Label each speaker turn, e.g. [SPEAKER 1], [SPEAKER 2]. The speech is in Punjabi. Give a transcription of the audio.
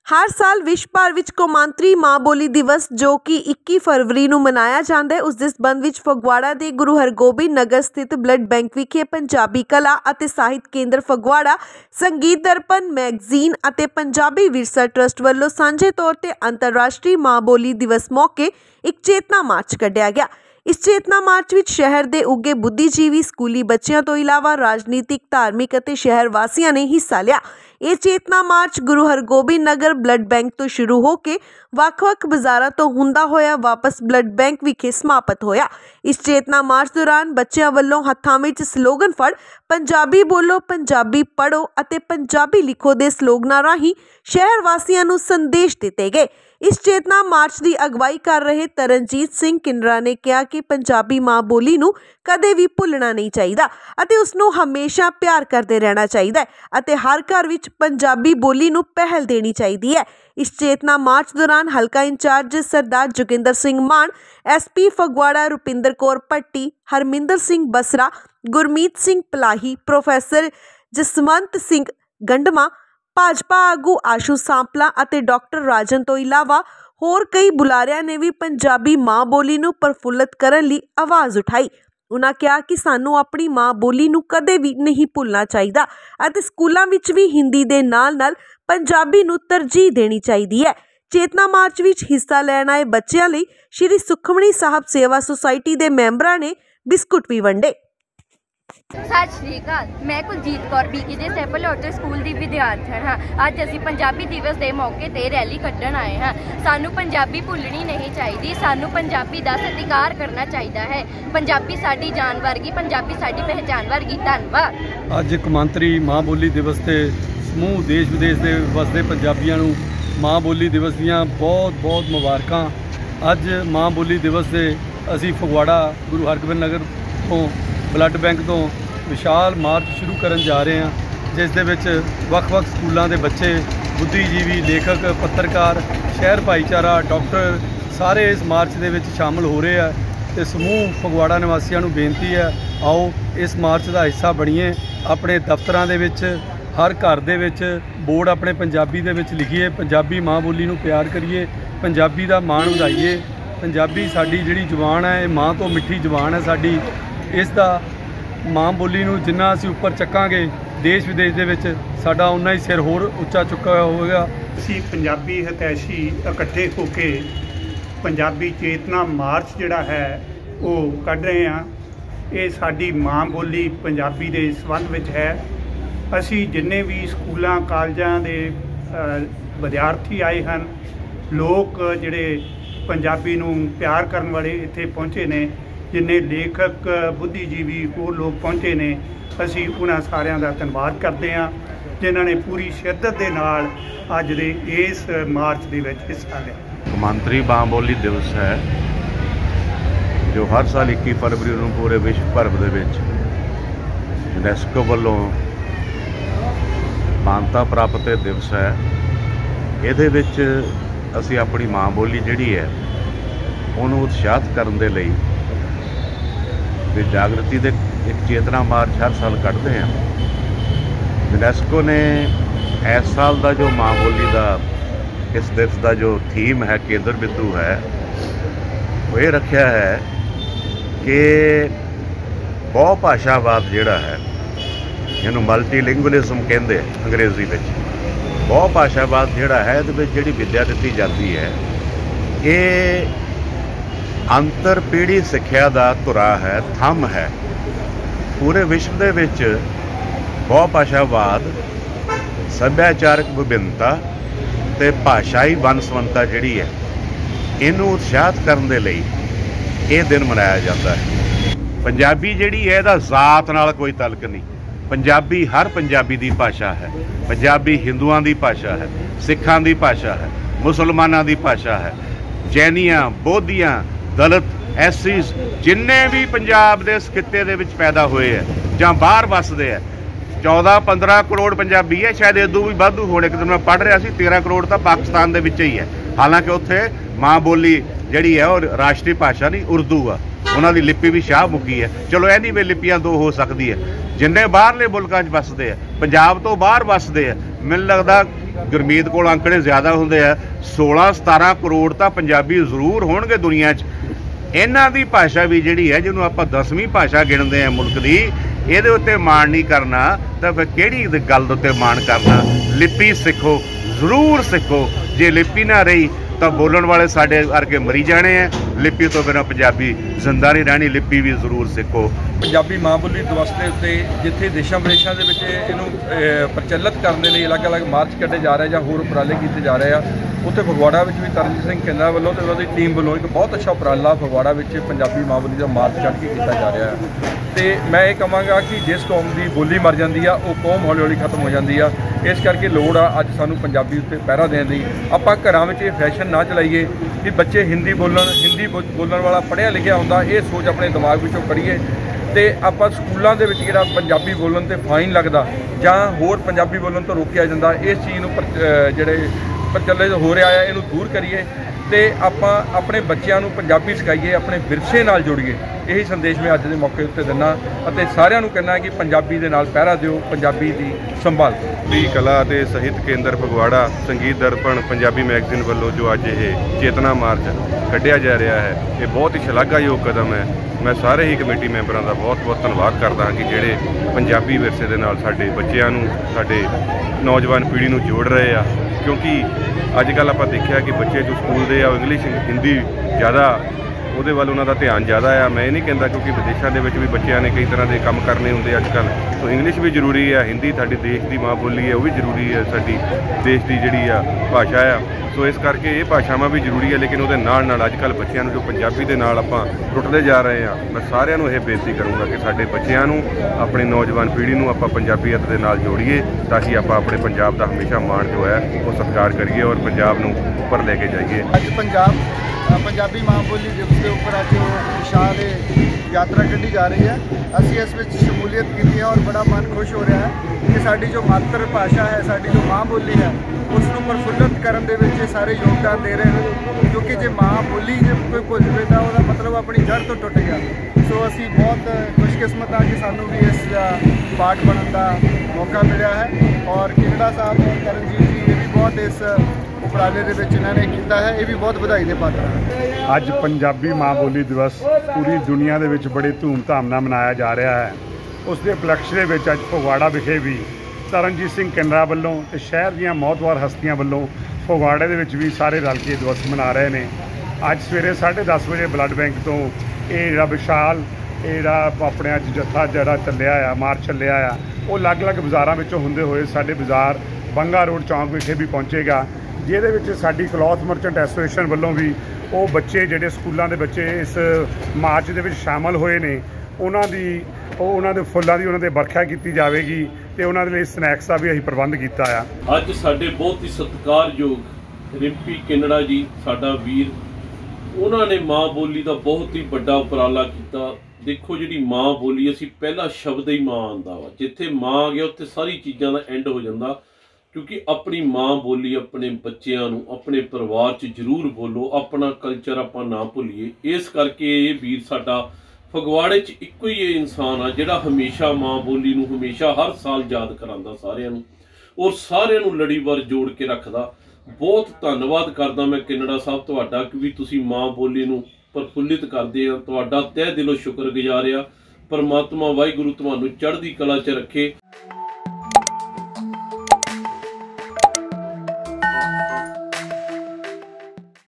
[SPEAKER 1] हर साल विश्व भर विच कौमांतरी माँ बोली दिवस जो कि 21 फरवरी ਨੂੰ ਮਨਾਇਆ ਜਾਂਦਾ ਹੈ। ਉਸ ਦੇ ਸੰਬੰਧ ਵਿੱਚ ਫਗਵਾੜਾ ਦੇ ਗੁਰੂ ਹਰਗੋਬਿੰਦ ਨਗਰ ਸਥਿਤ ਬਲੱਡ ਬੈਂਕ ਵਿਖੇ ਪੰਜਾਬੀ ਕਲਾ ਅਤੇ ਸਾਹਿਤ ਕੇਂਦਰ ਫਗਵਾੜਾ, ਸੰਗੀਤ ਦਰਪਣ ਮੈਗਜ਼ੀਨ ਅਤੇ ਪੰਜਾਬੀ ਵਿਰਸਾ ਟਰਸਟ ਵੱਲੋਂ ਸਾਂਝੇ ਤੌਰ ਤੇ ਅੰਤਰਰਾਸ਼ਟਰੀ ਮਾਂ ਬੋਲੀ ਦਿਵਸ ਮੌਕੇ ਇੱਕ ਚੇतना ਮਾਰਚ ਕੱਢਿਆ ਗਿਆ। इस चेतना मार्च विच शहर के उगे बुद्धिजीवी, स्कूली बच्चों तो इलावा राजनीतिक, धार्मिक और शहर वासियों ने हिस्सा लिया। ये चेतना मार्च गुरु हरगोबिंद नगर ब्लड बैंक तो शुरू होकर ਵੱਖ-ਵੱਖ बाजारों तो हुंदा होया वापस ब्लड बैंक विखे समाप्त होया। इस चेतना मार्च दौरान बच्चों वालों हत्थां विच स्लोगन फड़ पंजाबी बोलो, पंजाबी पढ़ो अते पंजाबी लिखो दे स्लोगनां राही शहर वासियों नूं संदेश दिते गए। इस चेतना मार्च की अगवाई कर रहे तरनजीत सिंह किन्नरा ने कहा कि पंजाबी माँ बोली नूं कदे भी भुलना नहीं चाहिए अते उसनूं हमेशा प्यार करते रहना चाहिए अते हर घर विच पंजाबी बोली नूं पहल देनी चाहिए है। इस चेतना मार्च दौरान हलका इंचार्ज सरदार जोगिंदर सिंह मान, SP फगवाड़ा रुपिंदर कौर भट्टी, हरमिंदर सिंह बसरा, गुरमीत सिंह पलाही, प्रोफैसर जसवंत सिंह गंडमा, भाजपा आगू आशू सांपला ਅਤੇ डॉक्टर राजन तो इलावा होर कई बुलारियां ने भी पंजाबी माँ बोली नूं प्रफुल्लित करन लई आवाज़ उठाई। उन्होंने कहा कि सानू अपनी माँ बोली नूं कदे भी नहीं भुलना चाहिए अते स्कूलों विच भी हिंदी दे नाल-नाल पंजाबी नूं तरजीह देनी चाहिए है। चेतना मार्च विच हिस्सा लैण आए बच्चों लई श्री सुखमणी साहब सेवा सोसाइटी के मैंबरां ने बिस्कुट भी वंडे।
[SPEAKER 2] सत श्री अकाल, मैं कुलजीत कौर BKJ सैपल औरत स्कूल की विद्यार्थी हाँ। अज असीं पंजाबी दिवस के मौके पर रैली कड्ढण आए हाँ। सानू पंजाबी भुलनी नहीं चाहिए, सानू पंजाबी का सत्कार करना चाहिए है। पंजाबी साडी जान वर्गी, पंजाबी साडी पहचान वर्गी। धन्नवाद।
[SPEAKER 3] अज कौमांतरी माँ बोली दिवस से समूह देश विदेश के वसदे पंजाबियों नूं माँ बोली दिवस दीयां बहुत बहुत मुबारकां। अज माँ बोली दिवस से असीं फगवाड़ा गुरु हरगोबिंद नगर तो ब्लड बैंक तो विशाल मार्च शुरू करन जा रहे हैं, जिस दे विच वख-वख स्कूलों के बच्चे, बुद्धिजीवी, लेखक, पत्रकार, शहर भाईचारा, डॉक्टर सारे इस मार्च दे विच शामिल हो रहे हैं। तो समूह फगवाड़ा निवासियों को बेनती है, आओ इस मार्च का हिस्सा बणीए। अपने दफ्तरां दे विच हर घर दे विच बोर्ड अपने पंजाबी दे विच लिखिए, पंजाबी माँ बोली नूं प्यार करिए, पंजाबी का मान वधाइए। पंजाबी साडी जिहड़ी जुबान है, ये माँ तो मिठी जुबान है साडी। इसका माँ बोली नूं जिन्ना असीं उपर चक्कांगे, देश विदेश दे विच साडा उन्ना ही सिर होर उच्चा चुक्का होगा।
[SPEAKER 4] असीं पंजाबी हितैषी इकट्ठे होके पंजाबी चेतना मार्च जिहड़ा है वो कढ रहे हैं। ये साडी माँ बोली पंजाबी दे संबंध विच है। असीं जिन्ने भी स्कूलों कालजां दे विद्यार्थी आए हैं, लोग जिहड़े पंजाबी नूं प्यार करन वाले इत्थे पहुँचे ने, जिन्ने लेखक, बुद्धिजीवी वो लोग पहुँचे ने, असी उन्हां सारियां दा धन्नवाद करते हैं जिन्हां ने पूरी शिद्दत दे नाल अज दे इस मार्च दे विच हिस्सा लिया।
[SPEAKER 5] कौमांतरी माँ बोली दिवस है जो हर साल 21 फरवरी नूं पूरे विश्व भर दे विच यूनैस्को वालों मानता प्राप्त दिवस है। इहदे विच असी अपनी माँ बोली जिहड़ी है उहनूं उत्साहित करन दे लई जागृति दे एक चेतना मार्च हर साल कढ़ते हैं। यूनैस्को ने इस साल का जो माँ बोली का इस दिवस का जो थीम है, केंद्र बिंदु है, वो ये रखा है कि बहुभाषावाद जिहड़ा है, इहनूं मल्टीलिंगुअलिज्म कहंदे अंग्रेजी में। बहुभाषावाद जिहड़ा है इहदे विच जिहड़ी विद्या दित्ती जाती है, ये अंतर पीढ़ी सिक्ख्या का धुरा है, थंम है। पूरे विश्व दे विच बहुभाषावाद, सभ्याचारक विभिन्नता ते भाषाई वनसवंता जिहड़ी है, इनू उत्साहित करन दे लई ये दिन मनाया जाता है। पंजाबी जिहड़ी है इहदा जात नाल कोई तलक नहीं। पंजाबी हर पंजाबी दी भाषा है। पंजाबी हिंदुआं दी भाषा है, सिखां दी भाषा है, मुसलमानां दी भाषा है, जैनियां, बोधियां, दलित, SCs जिन्ने भी पंजाब के इस खिते दे विच पैदा हुए है जां बाहर वसदे है, 14-15 करोड़ पंजाबी है, शायद इदों भी वाधू होने। एक दिन मैं पढ़ रहा सी 13 करोड़ तो पाकिस्तान दे विच ही है। हालांकि उत्थे माँ बोली जिहड़ी है और राष्ट्रीय भाषा नहीं उर्दू आ, उन्हां दी लिपि भी शाहमुखी है। चलो एनी वे लिपियां दो हो सकती है। जिन्ने बाहरले मुल्कां 'च वसदे है, पंजाब तो बाहर वसदे है, मैनूं लगदा ਗੁਰਮੀਤ ਕੋਲ ਅੰਕੜੇ ਜ਼ਿਆਦਾ ਹੁੰਦੇ ਆ, 16-17 ਕਰੋੜ ਤਾਂ ਪੰਜਾਬੀ ਜ਼ਰੂਰ ਹੋਣਗੇ ਦੁਨੀਆ 'ਚ। ਇਹਨਾਂ ਦੀ ਭਾਸ਼ਾ ਵੀ ਜਿਹੜੀ ਹੈ, ਜਿਹਨੂੰ ਆਪਾਂ 10ਵੀਂ ਭਾਸ਼ਾ ਗਿਣਦੇ ਆ ਮੁਲਕ ਦੀ, ਇਹਦੇ ਉੱਤੇ ਮਾਣ ਨਹੀਂ ਕਰਨਾ ਤਾਂ ਫਿਰ ਕਿਹੜੀ ਗੱਲ ਦੇ ਉੱਤੇ ਮਾਣ ਕਰਨਾ। ਲਿਪੀ ਸਿੱਖੋ, ਜ਼ਰੂਰ ਸਿੱਖੋ। ਜੇ ਲਿਪੀ ਨਾ ਰਹੀ ਤਾਂ ਬੋਲਣ ਵਾਲੇ ਸਾਡੇ ਵਰਗੇ ਮਰੀ ਜਾਣੇ ਆ। ਲਿਪੀ ਤੋਂ ਬਿਨਾਂ ਪੰਜਾਬੀ ਜ਼ਿੰਦਾ ਨਹੀਂ ਰਹਿਣੀ। ਲਿਪੀ ਵੀ ਜ਼ਰੂਰ ਸਿੱਖੋ।
[SPEAKER 6] ਪੰਜਾਬੀ ਮਾਂ ਬੋਲੀ ਦਿਵਸ ਦੇ ਉੱਤੇ ਜਿੱਥੇ ਦੇਸ਼ਾਂ ਵਿਦੇਸ਼ਾਂ ਦੇ ਵਿੱਚ ਇਹਨੂੰ ਪ੍ਰਚਲਿਤ ਕਰਨ ਦੇ ਲਈ ਅਲੱਗ-ਅਲੱਗ ਮਾਰਚ ਕੱਢੇ ਜਾ ਰਹੇ ਜਾਂ ਹੋਰ ਉਪਰਾਲੇ ਕੀਤੇ ਜਾ ਰਹੇ ਆ, ਉੱਥੇ ਫਗਵਾੜਾ ਵਿੱਚ ਵੀ ਤਰਨਜੀਤ ਸਿੰਘ ਕਿੰਨਰਾ ਵੱਲੋਂ ਤੇ ਉਹਦੀ ਟੀਮ ਵੱਲੋਂ ਇੱਕ ਬਹੁਤ ਅੱਛਾ ਉਪਰਾਲਾ ਫਗਵਾੜਾ ਵਿੱਚ ਪੰਜਾਬੀ ਮਾਂ ਬੋਲੀ ਦਾ ਮਾਰਚ ਕੱਢ ਕੇ ਕੀਤਾ ਜਾ ਰਿਹਾ ਹੈ। ਤੇ ਮੈਂ ਇਹ ਕਹਾਂਗਾ ਕਿ ਜਿਸ ਕੌਮ ਦੀ ਬੋਲੀ ਮਰ ਜਾਂਦੀ ਆ, ਉਹ ਕੌਮ ਹੌਲੀ-ਹੌਲੀ ਖਤਮ ਹੋ ਜਾਂਦੀ ਆ। ਇਸ ਕਰਕੇ ਲੋੜ ਆ ਅੱਜ ਸਾਨੂੰ ਪੰਜਾਬੀ ਉੱਤੇ ਪਹਿਰਾ ਦੇਣ ਦੀ। ਆਪਾਂ ਘਰਾਂ ਵਿੱਚ ਇਹ ਫੈਸ਼ਨ ਨਾ ਚਲਾਈਏ ਕਿ ਬੱਚੇ ਹਿੰਦੀ ਬੋਲਣ ਵਾਲਾ ਪੜ੍ਹਿਆ ਲਿਖਿਆ ਹੁੰਦਾ, ਇਹ ਸੋਚ ਆਪਣੇ ਦਿਮਾਗ ਵਿੱਚੋਂ ਕੱਢੀਏ। ਤੇ ਆਪਾਂ ਸਕੂਲਾਂ ਦੇ ਵਿੱਚ ਜਿਹੜਾ ਪੰਜਾਬੀ ਬੋਲਣ 'ਤੇ ਫਾਈਨ ਲੱਗਦਾ ਜਾਂ ਹੋਰ ਪੰਜਾਬੀ ਬੋਲਣ ਤੋਂ ਰੋਕਿਆ ਜਾਂਦਾ, ਇਸ ਚੀਜ਼ ਨੂੰ ਜਿਹੜੇ ਪ੍ਰਚਲਿਤ ਹੋ ਰਿਹਾ ਆ, ਇਹਨੂੰ ਦੂਰ ਕਰੀਏ ਤੇ ਆਪਾਂ ਆਪਣੇ ਬੱਚਿਆਂ ਨੂੰ ਪੰਜਾਬੀ ਸਿਖਾਈਏ, ਆਪਣੇ ਵਿਰਸੇ ਨਾਲ ਜੋੜੀਏ। ਇਹੀ ਸੰਦੇਸ਼ ਮੈਂ ਅੱਜ ਦੇ ਮੌਕੇ ਉੱਤੇ ਦਿੰਦਾ ਅਤੇ ਸਾਰਿਆਂ ਨੂੰ ਕਹਿੰਦਾ ਕਿ ਪੰਜਾਬੀ ਦੇ ਨਾਲ ਪਹਿਰਾ ਦਿਓ, ਪੰਜਾਬੀ ਦੀ ਸੰਭਾਲ ਕਰੋ।
[SPEAKER 7] ਦੀ ਕਲਾ ਅਤੇ ਸਾਹਿਤ ਕੇਂਦਰ ਫਗਵਾੜਾ ਸੰਗੀਤ ਦਰਪਣ ਪੰਜਾਬੀ ਮੈਗਜ਼ੀਨ ਵੱਲੋਂ ਜੋ ਅੱਜ ਇਹ ਚੇਤਨਾ ਮਾਰਚ ਕੱਢਿਆ ਜਾ ਰਿਹਾ ਹੈ, ਇਹ ਬਹੁਤ ਹੀ ਸ਼ਲਾਘਾਯੋਗ ਕਦਮ ਹੈ। ਮੈਂ ਸਾਰੇ ਹੀ ਕਮੇਟੀ ਮੈਂਬਰਾਂ ਦਾ ਬਹੁਤ-ਬਹੁਤ ਧੰਨਵਾਦ ਕਰਦਾ ਹਾਂ ਕਿ ਜਿਹੜੇ ਪੰਜਾਬੀ ਵਿਰਸੇ ਦੇ ਨਾਲ ਸਾਡੇ ਬੱਚਿਆਂ ਨੂੰ, ਸਾਡੇ ਨੌਜਵਾਨ ਪੀੜ੍ਹੀ ਨੂੰ ਜੋੜ ਰਹੇ ਆ। ਕਿਉਂਕਿ ਅੱਜ ਕੱਲ੍ਹ ਆਪਾਂ ਦੇਖਿਆ ਕਿ ਬੱਚੇ ਜੋ ਸਕੂਲ ਦੇ ਆ, ਉਹ ਇੰਗਲਿਸ਼ ਹਿੰਦੀ ਜ਼ਿਆਦਾ ਉਹਦੇ ਵੱਲ ਉਹਨਾਂ ਦਾ ਧਿਆਨ ਜ਼ਿਆਦਾ ਆ। ਮੈਂ ਇਹ ਨਹੀਂ ਕਹਿੰਦਾ, ਕਿਉਂਕਿ ਵਿਦੇਸ਼ਾਂ ਦੇ ਵਿੱਚ ਵੀ ਬੱਚਿਆਂ ਨੇ ਕਈ ਤਰ੍ਹਾਂ ਦੇ ਕੰਮ ਕਰਨੇ ਹੁੰਦੇ ਅੱਜ ਕੱਲ੍ਹ। ਸੋ ਇੰਗਲਿਸ਼ ਵੀ ਜ਼ਰੂਰੀ ਆ, ਹਿੰਦੀ ਸਾਡੀ ਦੇਸ਼ ਦੀ ਮਾਂ ਬੋਲੀ ਹੈ, ਉਹ ਵੀ ਜ਼ਰੂਰੀ ਹੈ, ਸਾਡੀ ਦੇਸ਼ ਦੀ ਜਿਹੜੀ ਆ ਭਾਸ਼ਾ ਆ। ਸੋ ਇਸ ਕਰਕੇ ਇਹ ਭਾਸ਼ਾਵਾਂ ਵੀ ਜ਼ਰੂਰੀ ਹੈ, ਲੇਕਿਨ ਉਹਦੇ ਨਾਲ ਅੱਜ ਕੱਲ੍ਹ ਬੱਚਿਆਂ ਨੂੰ ਜੋ ਪੰਜਾਬੀ ਦੇ ਨਾਲ ਆਪਾਂ ਟੁੱਟਦੇ ਜਾ ਰਹੇ ਹਾਂ, ਮੈਂ ਸਾਰਿਆਂ ਨੂੰ ਇਹ ਬੇਨਤੀ ਕਰੂੰਗਾ ਕਿ ਸਾਡੇ ਬੱਚਿਆਂ ਨੂੰ, ਆਪਣੀ ਨੌਜਵਾਨ ਪੀੜ੍ਹੀ ਨੂੰ ਆਪਾਂ ਪੰਜਾਬੀਅਤ ਦੇ ਨਾਲ ਜੋੜੀਏ, ਤਾਂ ਕਿ ਆਪਾਂ ਆਪਣੇ ਪੰਜਾਬ ਦਾ ਹਮੇਸ਼ਾ ਮਾਣ ਜੋ ਹੈ ਉਹ ਸਤਿਕਾਰ ਕਰੀਏ ਔਰ ਪੰਜਾਬ ਨੂੰ ਉੱਪਰ ਲੈ ਕੇ ਜਾਈਏ।
[SPEAKER 8] ਅੱਜ ਪੰਜਾਬੀ ਮਾਂ ਬੋਲੀ ਦਿਵਸ ਦੇ ਉੱਪਰ ਅੱਜ ਵਿਸ਼ਾਲ ਯਾਤਰਾ ਕੱਢੀ ਜਾ ਰਹੀ ਹੈ। ਅਸੀਂ ਇਸ ਵਿੱਚ ਸ਼ਮੂਲੀਅਤ ਕੀਤੀ ਹੈ ਔਰ ਬੜਾ ਮਨ ਖੁਸ਼ ਹੋ ਰਿਹਾ ਹੈ ਕਿ ਸਾਡੀ ਜੋ ਮਾਤਰ ਭਾਸ਼ਾ ਹੈ, ਸਾਡੀ ਜੋ ਮਾਂ ਬੋਲੀ ਹੈ, ਉਸ ਨੂੰ ਪ੍ਰਫੁੱਲਤ ਕਰਨ ਦੇ ਵਿੱਚ ਇਹ ਸਾਰੇ ਯੋਗਦਾਨ ਦੇ ਰਹੇ ਹਨ। ਕਿਉਂਕਿ ਜੇ ਮਾਂ ਬੋਲੀ ਜੇ ਕੋਈ ਭੁੱਲ ਜਾਵੇ ਤਾਂ ਉਹਦਾ ਮਤਲਬ ਆਪਣੀ ਜੜ੍ਹ ਤੋਂ ਟੁੱਟ ਗਿਆ। ਸੋ ਅਸੀਂ ਬਹੁਤ ਖੁਸ਼ਕਿਸਮਤ ਹਾਂ ਕਿ ਸਾਨੂੰ ਵੀ ਇਸ ਦਾ ਪਾਰਟ ਬਣਨ ਦਾ ਮੌਕਾ ਮਿਲਿਆ ਹੈ। ਔਰ ਕਿੰਨਰਾ ਸਾਹਿਬ ਔਰ ਤਰਨਜੀਤ ਜੀ, ਇਹ ਵੀ ਬਹੁਤ ਇਸ ਉਪਰਾਲੇ ਦੇ ਵਿੱਚ ਇਹਨਾਂ ਨੇ ਕੀਤਾ ਹੈ, ਇਹ ਵੀ ਬਹੁਤ ਵਧਾਈ ਦੇ ਪਾਤਰ ਹਨ।
[SPEAKER 4] ਅੱਜ ਪੰਜਾਬੀ ਮਾਂ ਬੋਲੀ ਦਿਵਸ ਪੂਰੀ ਦੁਨੀਆ ਦੇ ਵਿੱਚ ਬੜੇ ਧੂਮਧਾਮ ਨਾਲ ਮਨਾਇਆ ਜਾ ਰਿਹਾ ਹੈ। ਉਸ ਦੇ ਉਪਲਕਸ਼ ਦੇ ਵਿੱਚ ਅੱਜ ਫਗਵਾੜਾ ਵਿਖੇ ਵੀ ਤਰਨਜੀਤ ਸਿੰਘ ਕਿੰਨਰਾ ਵੱਲੋਂ ਤੇ ਸ਼ਹਿਰ ਦੀਆਂ ਮੌਤਵਾਰ ਹਸਤੀਆਂ ਵੱਲੋਂ ਫਗਵਾੜੇ ਦੇ ਵਿੱਚ ਵੀ ਸਾਰੇ ਰਲ ਕੇ ਦਿਵਸ ਮਨਾ ਰਹੇ ਨੇ। ਅੱਜ ਸਵੇਰੇ 10:30 ਵਜੇ ਬਲੱਡ ਬੈਂਕ ਤੋਂ ਇਹ ਜਿਹੜਾ ਵਿਸ਼ਾਲ ਜਿਹੜਾ ਆਪਣੇ ਅੱਜ ਜੱਥਾ ਜਿਹੜਾ ਚੱਲਿਆ ਆ, ਮਾਰਚ ਚੱਲਿਆ ਆ, ਉਹ ਅਲੱਗ-ਅਲੱਗ ਬਾਜ਼ਾਰਾਂ ਵਿੱਚੋਂ ਹੁੰਦੇ ਹੋਏ ਸਾਡੇ ਬਾਜ਼ਾਰ ਬੰਗਾ ਰੋਡ ਚੌਂਕ ਵਿਖੇ ਵੀ ਪਹੁੰਚੇਗਾ, ਜਿਹਦੇ ਵਿੱਚ ਸਾਡੀ ਕਲੌਥ ਮਰਚੈਂਟ ਐਸੋਸੀਏਸ਼ਨ ਵੱਲੋਂ ਵੀ ਉਹ ਬੱਚੇ ਜਿਹੜੇ ਸਕੂਲਾਂ ਦੇ ਬੱਚੇ ਇਸ ਮਾਰਚ ਦੇ ਵਿੱਚ ਸ਼ਾਮਲ ਹੋਏ ਨੇ, ਉਹਨਾਂ ਦੇ ਫੁੱਲਾਂ ਦੀ ਉਹਨਾਂ ਦੇ ਵਰਖਾ ਕੀਤੀ ਜਾਵੇਗੀ ਤੇ ਉਹਨਾਂ ਦੇ ਲਈ ਸਨੈਕਸ ਦਾ ਵੀ ਅਸੀਂ ਪ੍ਰਬੰਧ ਕੀਤਾ ਆ।
[SPEAKER 9] ਅੱਜ ਸਾਡੇ ਬਹੁਤ ਹੀ ਸਤਿਕਾਰਯੋਗ ਰਿੰਪੀ ਕਿੰਨੜਾ ਜੀ, ਸਾਡਾ ਵੀਰ, ਉਹਨਾਂ ਨੇ ਮਾਂ ਬੋਲੀ ਦਾ ਬਹੁਤ ਹੀ ਵੱਡਾ ਉਪਰਾਲਾ ਕੀਤਾ। ਦੇਖੋ, ਜਿਹੜੀ ਮਾਂ ਬੋਲੀ, ਅਸੀਂ ਪਹਿਲਾ ਸ਼ਬਦ ਹੀ ਮਾਂ ਆਉਂਦਾ ਵਾ, ਜਿੱਥੇ ਮਾਂ ਆ ਗਿਆ ਉੱਥੇ ਸਾਰੀ ਚੀਜ਼ਾਂ ਦਾ ਐਂਡ ਹੋ ਜਾਂਦਾ। ਕਿਉਂਕਿ ਆਪਣੀ ਮਾਂ ਬੋਲੀ ਆਪਣੇ ਬੱਚਿਆਂ ਨੂੰ, ਆਪਣੇ ਪਰਿਵਾਰ 'ਚ ਜ਼ਰੂਰ ਬੋਲੋ, ਆਪਣਾ ਕਲਚਰ ਆਪਾਂ ਨਾ ਭੁੱਲੀਏ। ਇਸ ਕਰਕੇ ਇਹ ਵੀਰ ਸਾਡਾ ਫਗਵਾੜੇ 'ਚ ਇੱਕੋ ਹੀ ਇਹ ਇਨਸਾਨ ਆ ਜਿਹੜਾ ਹਮੇਸ਼ਾ ਮਾਂ ਬੋਲੀ ਨੂੰ ਹਮੇਸ਼ਾ ਹਰ ਸਾਲ ਯਾਦ ਕਰਾਉਂਦਾ ਸਾਰਿਆਂ ਨੂੰ, ਔਰ ਸਾਰਿਆਂ ਨੂੰ ਲੜੀਵਾਰ ਜੋੜ ਕੇ ਰੱਖਦਾ। ਬਹੁਤ ਧੰਨਵਾਦ ਕਰਦਾ ਮੈਂ ਕਿੰਨੜਾ ਸਾਹਿਬ ਤੁਹਾਡਾ ਕਿ ਵੀ ਤੁਸੀਂ ਮਾਂ ਬੋਲੀ ਨੂੰ ਪ੍ਰਫੁੱਲਿਤ ਕਰਦੇ ਆ। ਤੁਹਾਡਾ ਤਹਿ ਦਿਲੋਂ ਸ਼ੁਕਰਗੁਜ਼ਾਰ ਆ। ਪਰਮਾਤਮਾ ਵਾਹਿਗੁਰੂ ਤੁਹਾਨੂੰ ਚੜ੍ਹਦੀ ਕਲਾ 'ਚ ਰੱਖੇ।